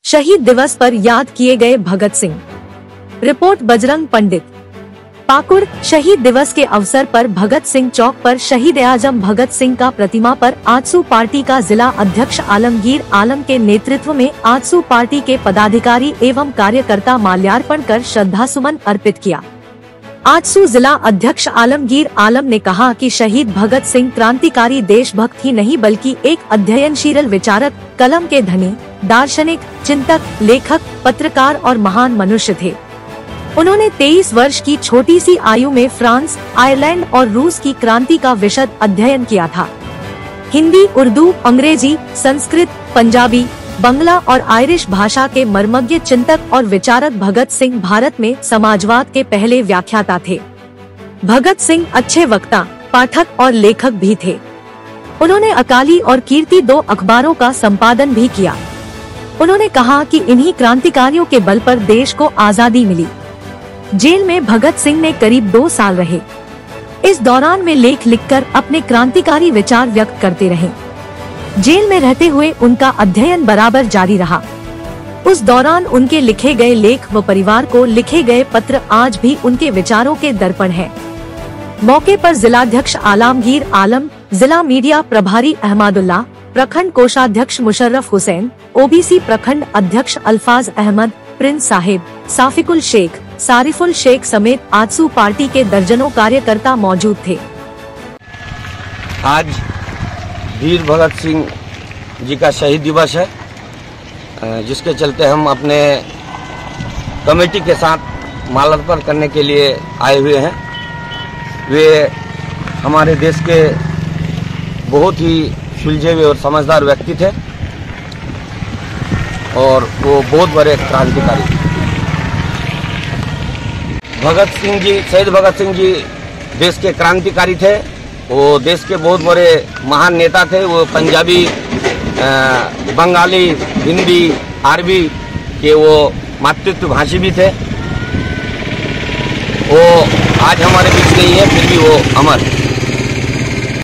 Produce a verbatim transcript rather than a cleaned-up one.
शहीद दिवस पर याद किए गए भगत सिंह। रिपोर्ट बजरंग पंडित। पाकुड़। शहीद दिवस के अवसर पर भगत सिंह चौक पर शहीद आजम भगत सिंह का प्रतिमा पर आजसू पार्टी का जिला अध्यक्ष आलमगीर आलम के नेतृत्व में आजसू पार्टी के पदाधिकारी एवं कार्यकर्ता माल्यार्पण कर श्रद्धासुमन अर्पित किया। आजसू जिला अध्यक्ष आलमगीर आलम ने कहा कि शहीद भगत सिंह क्रांतिकारी देशभक्त ही नहीं बल्कि एक अध्ययनशील विचारक, कलम के धनी, दार्शनिक, चिंतक, लेखक, पत्रकार और महान मनुष्य थे। उन्होंने तेईस वर्ष की छोटी सी आयु में फ्रांस, आयरलैंड और रूस की क्रांति का विशद अध्ययन किया था। हिंदी, उर्दू, अंग्रेजी, संस्कृत, पंजाबी, बंगला और आयरिश भाषा के मर्मज्ञ चिंतक और विचारक भगत सिंह भारत में समाजवाद के पहले व्याख्याता थे। भगत सिंह अच्छे वक्ता, पाठक और लेखक भी थे। उन्होंने अकाली और कीर्ति दो अखबारों का संपादन भी किया। उन्होंने कहा कि इन्हीं क्रांतिकारियों के बल पर देश को आजादी मिली। जेल में भगत सिंह ने करीब दो साल रहे। इस दौरान में लेख लिखकर अपने क्रांतिकारी विचार व्यक्त करते रहे। जेल में रहते हुए उनका अध्ययन बराबर जारी रहा। उस दौरान उनके लिखे गए लेख व परिवार को लिखे गए पत्र आज भी उनके विचारों के दर्पण हैं। मौके पर जिलाध्यक्ष आलमगीर आलम, जिला मीडिया प्रभारी अहमदुल्ला, प्रखंड कोषाध्यक्ष मुशर्रफ हुसैन, ओबीसी प्रखंड अध्यक्ष अल्फाज अहमद, प्रिंस साहिब, साफिकुल शेख, सारिफुल शेख समेत आजसू पार्टी के दर्जनों कार्यकर्ता मौजूद थे। आज वीर भगत सिंह जी का शहीद दिवस है, जिसके चलते हम अपने कमेटी के साथ माल्यार्पण करने के लिए आए हुए हैं। वे हमारे देश के बहुत ही सुलझे हुए और समझदार व्यक्ति थे और वो बहुत बड़े क्रांतिकारी। भगत सिंह जी, शहीद भगत सिंह जी देश के क्रांतिकारी थे। वो देश के बहुत बड़े महान नेता थे। वो पंजाबी, बंगाली, हिंदी, अरबी के वो मातृत्व भाषी भी थे। वो आज हमारे बीच नहीं है, फिर भी वो अमर है।